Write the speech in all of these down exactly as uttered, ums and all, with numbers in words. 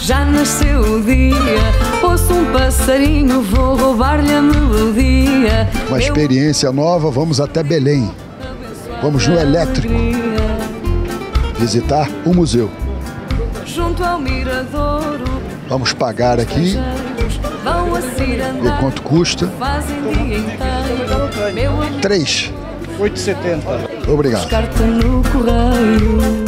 já nasceu o dia. Ouço um passarinho, vou roubar-lhe a melodia. Uma experiência nova, vamos até Belém. Vamos no elétrico visitar o museu. Junto ao miradouro, vamos pagar aqui. Ver quanto custa. Três. oito e setenta. Obrigado. Carta no correio.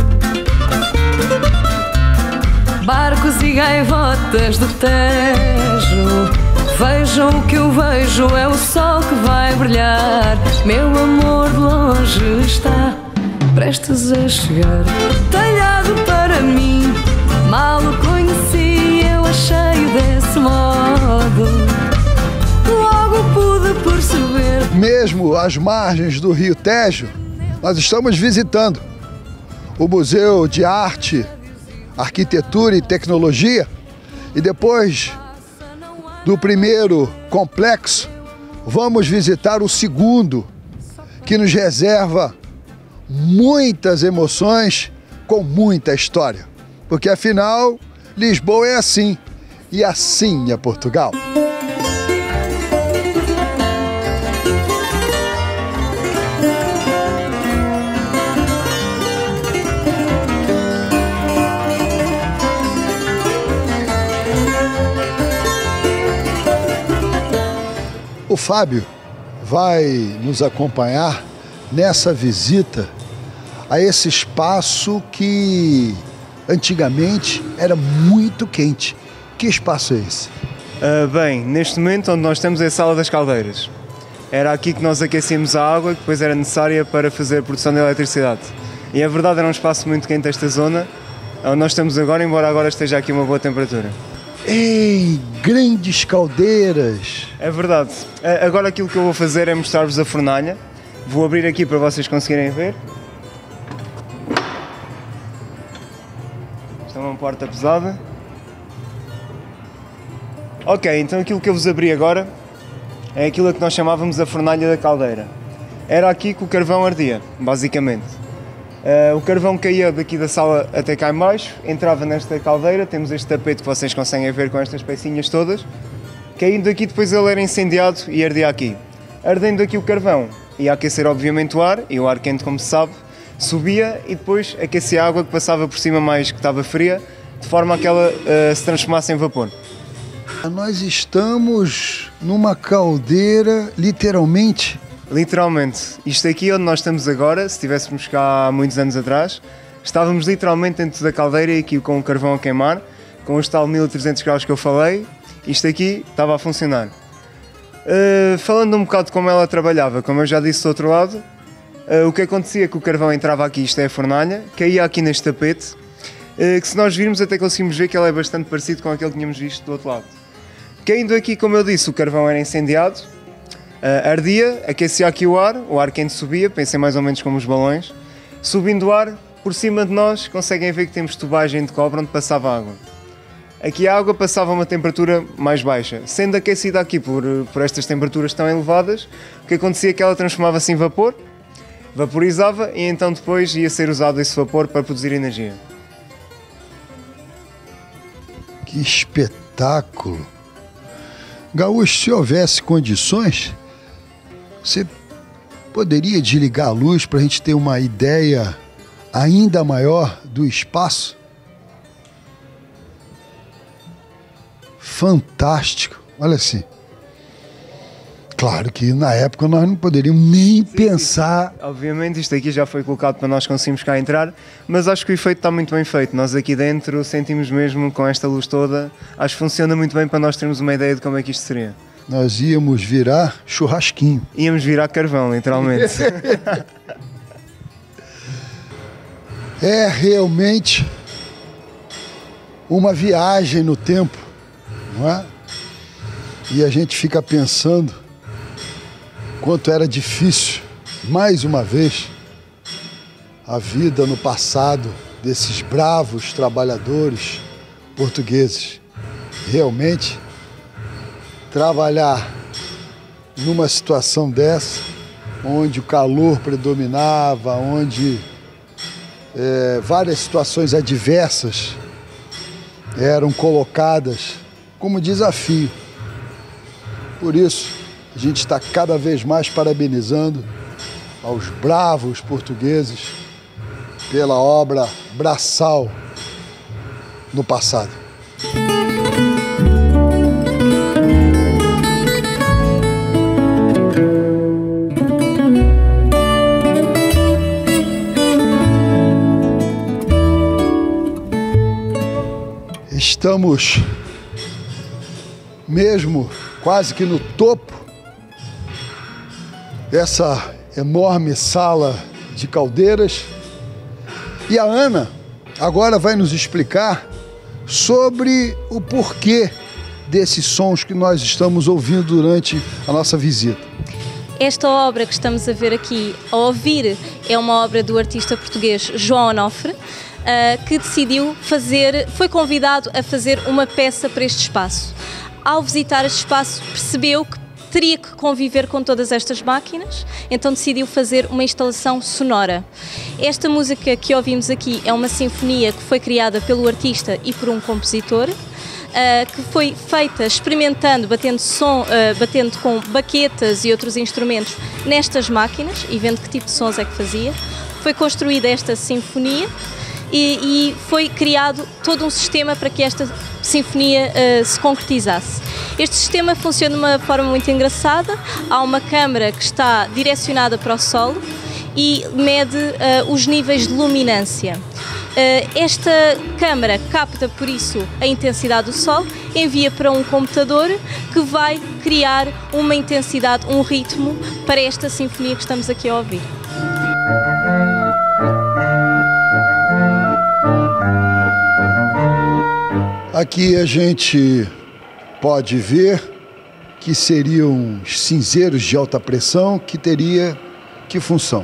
Barcos e gaivotas do Tejo, vejam o que eu vejo, é o sol que vai brilhar. Meu amor de longe está, prestes a chegar. Talhado para mim, mal o conheci, eu achei desse modo. Logo pude perceber. Mesmo às margens do Rio Tejo, nós estamos visitando o Museu de Arte, Arquitetura e Tecnologia, e depois do primeiro complexo, vamos visitar o segundo, que nos reserva muitas emoções com muita história. Porque afinal, Lisboa é assim, e assim é Portugal. O Fábio vai nos acompanhar nessa visita a esse espaço que antigamente era muito quente. Que espaço é esse? Uh, bem, neste momento onde nós estamos é a Sala das Caldeiras. Era aqui que nós aquecíamos a água que depois era necessária para fazer a produção de eletricidade. E é verdade, era um espaço muito quente esta zona, onde nós estamos agora, embora agora esteja aqui uma boa temperatura. Ei, grandes caldeiras! É verdade. Agora aquilo que eu vou fazer é mostrar-vos a fornalha. Vou abrir aqui para vocês conseguirem ver. Isto é uma porta pesada. Ok, então aquilo que eu vos abri agora é aquilo que nós chamávamos a fornalha da caldeira. Era aqui que o carvão ardia, basicamente. Uh, o carvão caía daqui da sala até cá em baixo, entrava nesta caldeira, temos este tapete que vocês conseguem ver com estas pecinhas todas. Caindo daqui depois ele era incendiado e ardia aqui. Ardendo aqui o carvão, ia aquecer obviamente o ar, e o ar quente, como se sabe, subia e depois aquecia a água que passava por cima mais que estava fria, de forma a que ela uh, se transformasse em vapor. Nós estamos numa caldeira, literalmente. Literalmente. Isto aqui onde nós estamos agora, se estivéssemos cá há muitos anos atrás, estávamos literalmente dentro da caldeira e aqui com o carvão a queimar, com os tal mil e trezentos graus que eu falei, isto aqui estava a funcionar. Uh, falando um bocado de como ela trabalhava, como eu já disse do outro lado, uh, o que acontecia é que o carvão entrava aqui, isto é a fornalha, caía aqui neste tapete, uh, que se nós virmos até conseguimos ver que ela é bastante parecido com aquele que tínhamos visto do outro lado. Caindo aqui, como eu disse, o carvão era incendiado, uh, ardia, aquecia aqui o ar, o ar quente subia, pensem mais ou menos como os balões, subindo o ar, por cima de nós conseguem ver que temos tubagem de cobre onde passava água. Aqui a água passava a uma temperatura mais baixa, sendo aquecida aqui por, por estas temperaturas tão elevadas, o que acontecia é que ela transformava-se em vapor, vaporizava e então depois ia ser usado esse vapor para produzir energia. Que espetáculo! Gaúcho, se houvesse condições, você poderia desligar a luz para a gente ter uma ideia ainda maior do espaço? Fantástico, olha assim. Claro que na época nós não poderíamos nem sim, pensar. Sim. Obviamente isto aqui já foi colocado para nós conseguirmos cá entrar, mas acho que o efeito está muito bem feito. Nós aqui dentro sentimos mesmo com esta luz toda, acho que funciona muito bem para nós termos uma ideia de como é que isto seria. Nós íamos virar churrasquinho. Íamos virar carvão, literalmente. É realmente uma viagem no tempo, não é? E a gente fica pensando quanto era difícil, mais uma vez, a vida no passado desses bravos trabalhadores portugueses. Realmente, trabalhar numa situação dessa, onde o calor predominava, onde é, várias situações adversas eram colocadas como desafio. Por isso, a gente está cada vez mais parabenizando aos bravos portugueses pela obra braçal no passado. Estamos mesmo quase que no topo dessa enorme sala de caldeiras. E a Ana agora vai nos explicar sobre o porquê desses sons que nós estamos ouvindo durante a nossa visita. Esta obra que estamos a ver aqui, a ouvir, é uma obra do artista português João Onofre, uh, que decidiu fazer, foi convidado a fazer uma peça para este espaço. Ao visitar este espaço, percebeu que teria que conviver com todas estas máquinas, então decidiu fazer uma instalação sonora. Esta música que ouvimos aqui é uma sinfonia que foi criada pelo artista e por um compositor, uh, que foi feita experimentando, batendo, som, uh, batendo com baquetas e outros instrumentos nestas máquinas e vendo que tipo de sons é que fazia. Foi construída esta sinfonia e, e foi criado todo um sistema para que esta sinfonia uh, se concretizasse. Este sistema funciona de uma forma muito engraçada. Há uma câmara que está direcionada para o solo e mede uh, os níveis de luminância. Uh, esta câmara capta, por isso, a intensidade do sol, envia para um computador que vai criar uma intensidade, um ritmo para esta sinfonia que estamos aqui a ouvir. Aqui a gente pode ver que seriam cinzeiros de alta pressão, que teria que função?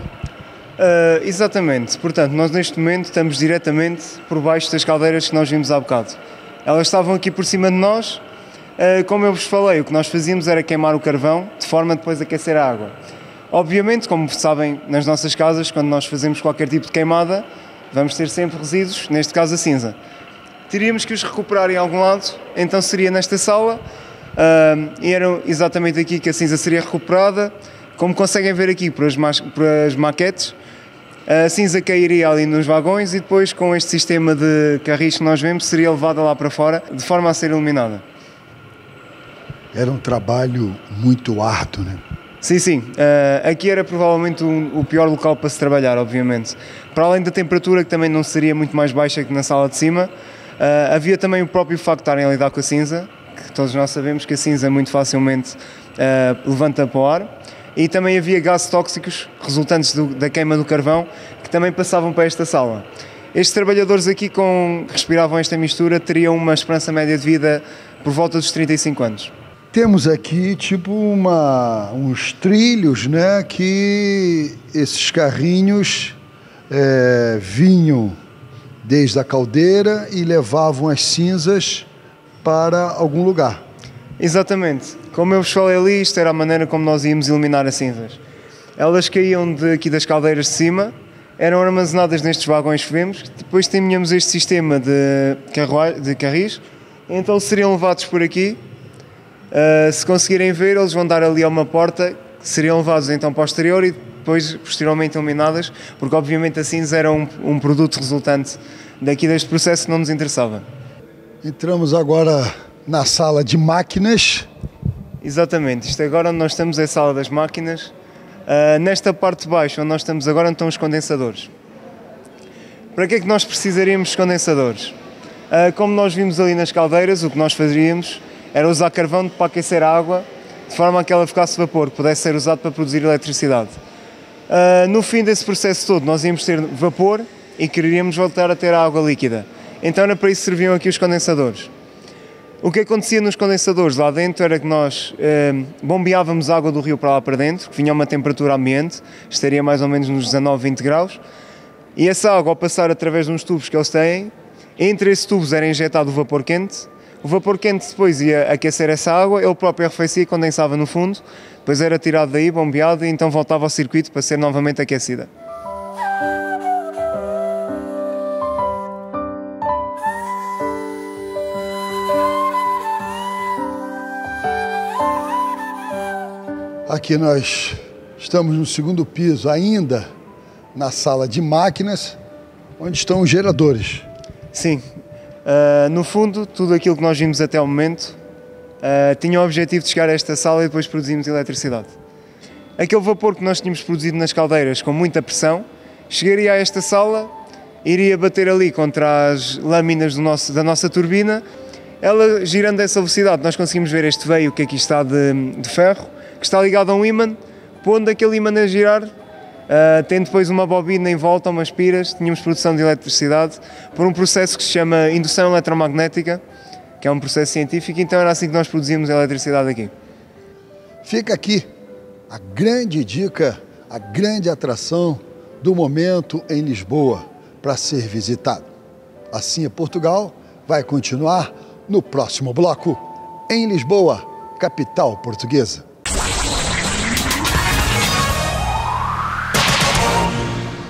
Uh, exatamente, portanto nós neste momento estamos diretamente por baixo das caldeiras que nós vimos há bocado. Elas estavam aqui por cima de nós, uh, como eu vos falei, o que nós fazíamos era queimar o carvão de forma a depois aquecer a água. Obviamente, como sabem, nas nossas casas, quando nós fazemos qualquer tipo de queimada, vamos ter sempre resíduos, neste caso a cinza. Teríamos que os recuperar em algum lado, então seria nesta sala, uh, e era exatamente aqui que a cinza seria recuperada. Como conseguem ver aqui por as, ma por as maquetes, a cinza cairia ali nos vagões e depois com este sistema de carris que nós vemos seria levada lá para fora, de forma a ser iluminada. Era um trabalho muito árduo, né? Sim, sim. Uh, aqui era provavelmente um, o pior local para se trabalhar, obviamente. Para além da temperatura, que também não seria muito mais baixa que na sala de cima, Uh, havia também o próprio facto de estarem a lidar com a cinza, que todos nós sabemos que a cinza muito facilmente uh, levanta para o ar, e também havia gases tóxicos resultantes do, da queima do carvão, que também passavam para esta sala. Estes trabalhadores aqui com, que respiravam esta mistura teriam uma esperança média de vida por volta dos trinta e cinco anos. Temos aqui tipo uma, uns trilhos, né, que esses carrinhos é, vinham desde a caldeira e levavam as cinzas para algum lugar. Exatamente. Como eu vos falei ali, isto era a maneira como nós íamos eliminar as cinzas. Elas caíam de, aqui das caldeiras de cima, eram armazenadas nestes vagões que vemos, depois tínhamos este sistema de, de carris, então seriam levados por aqui. Uh, se conseguirem ver, eles vão dar ali a uma porta, seriam levados então para o exterior e depois posteriormente eliminadas, porque obviamente a cinza era um, um produto resultante daqui deste processo que não nos interessava. Entramos agora na sala de máquinas. Exatamente, isto agora onde nós estamos é a sala das máquinas. Uh, nesta parte de baixo onde nós estamos agora estão os condensadores. Para que é que nós precisaríamos de condensadores? Uh, como nós vimos ali nas caldeiras, o que nós faríamos era usar carvão para aquecer a água, de forma a que ela ficasse vapor, que pudesse ser usado para produzir eletricidade. Uh, no fim desse processo todo, nós íamos ter vapor e queríamos voltar a ter a água líquida. Então era para isso que serviam aqui os condensadores. O que acontecia nos condensadores lá dentro era que nós uh, bombeávamos água do rio para lá para dentro, que vinha a uma temperatura ambiente, estaria mais ou menos nos dezanove, vinte graus, e essa água, ao passar através de uns tubos que eles têm, entre esses tubos era injetado o vapor quente. O vapor quente depois ia aquecer essa água, ele próprio arrefecia e condensava no fundo, depois era tirado daí, bombeado, e então voltava ao circuito para ser novamente aquecida. Aqui nós estamos no segundo piso, ainda na sala de máquinas, onde estão os geradores. Sim, uh, no fundo, tudo aquilo que nós vimos até o momento uh, tinha o objetivo de chegar a esta sala e depois produzimos eletricidade. Aquele vapor que nós tínhamos produzido nas caldeiras com muita pressão, chegaria a esta sala, iria bater ali contra as lâminas do nosso, da nossa turbina, ela girando a essa velocidade, nós conseguimos ver este veio que aqui está de, de ferro, que está ligado a um ímã, pondo aquele ímã a girar, uh, tem depois uma bobina em volta, umas piras, tínhamos produção de eletricidade por um processo que se chama indução eletromagnética, que é um processo científico, então era assim que nós produzíamos eletricidade aqui. Fica aqui a grande dica, a grande atração do momento em Lisboa para ser visitado. Assim é Portugal, vai continuar no próximo bloco, em Lisboa, capital portuguesa.